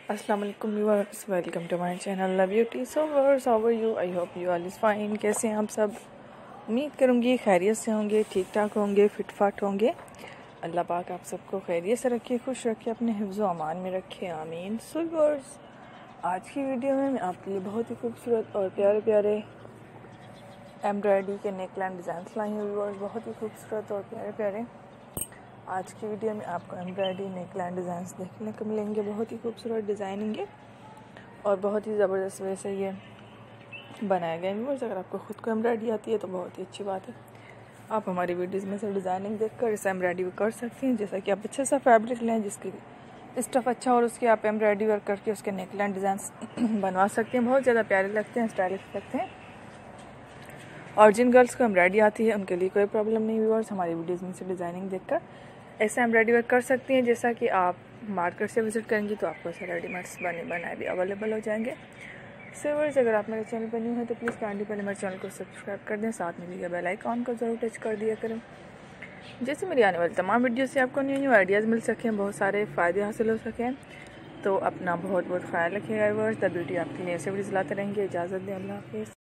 अस्सलाम वालेकुम viewers, welcome to my channel Love Beauty. So viewers, how are you? I hope you all is fine. कैसे हैं आप सब? उम्मीद करूँगी खैरियत से होंगे, ठीक ठाक होंगे, फिट फाट होंगे। अल्लाह पाक आप सबको खैरियत से रखे, खुश रखे, अपने हिफ्ज़ व अमान में रखे, आमीन। सो व्यूअर्स, आज की वीडियो में मैं आपके लिए बहुत ही खूबसूरत और प्यारे प्यारे एम्ब्रॉयडरी के नेकलाइन डिज़ाइन लाई हूँ व्यूअर्स, बहुत ही खूबसूरत और प्यारे प्यारे। आज की वीडियो में आपको एम्ब्रॉयडरी नेकलाइन डिज़ाइंस देखने को मिलेंगे, बहुत ही खूबसूरत डिज़ाइनिंग है और बहुत ही ज़बरदस्त वे से ये बनाए गए व्यूअर्स। अगर आपको ख़ुद को एम्ब्रॉयडरी आती है तो बहुत ही अच्छी बात है। आप हमारी वीडियोज़ में से डिज़ाइनिंग देखकर इस एम्ब्रॉयडरी को कर सकते हैं। जैसा कि आप अच्छा सा फैब्रिक लें जिसकी स्टफ़ अच्छा और उसके आप एम्ब्रॉयडरी वर्क करके उसके नेकलाइन डिज़ाइंस बनवा सकते हैं। बहुत ज़्यादा प्यारे लगते हैं, स्टाइलिश लगते हैं। और जिन गर्ल्स को एम्ब्रॉयडरी आती है उनके लिए कोई प्रॉब्लम नहीं व्यूअर्स, हमारी वीडियोज़ में से डिज़ाइनिंग देखकर ऐसा एम्ब्रॉयडरी वर्क कर सकती हैं। जैसा कि आप मार्केट से विज़िट करेंगी तो आपको ऐसे रेडीमेड्स बनाए भी अवेलेबल हो जाएंगे। सो व्यूअर्स, अगर आप मेरे चैनल पर न्यू हैं तो प्लीज़ काइंडली पहले मेरे चैनल को सब्सक्राइब कर दें, साथ में दिए बेल आइकॉन को ज़रूर टच कर दिया करें, जैसे मेरी आने वाली तमाम वीडियो से आपको न्यू न्यू आइडियाज़ मिल सकें, बहुत सारे फ़ायदे हासिल हो सकें। तो अपना बहुत बहुत ख्याल रखिएगा व्यूअर्स। द ब्यूटी आपके लिए ऐसे वीडियोज़ लाते रहेंगे। इजाज़त दें, अल्लाह हाफ़िज़।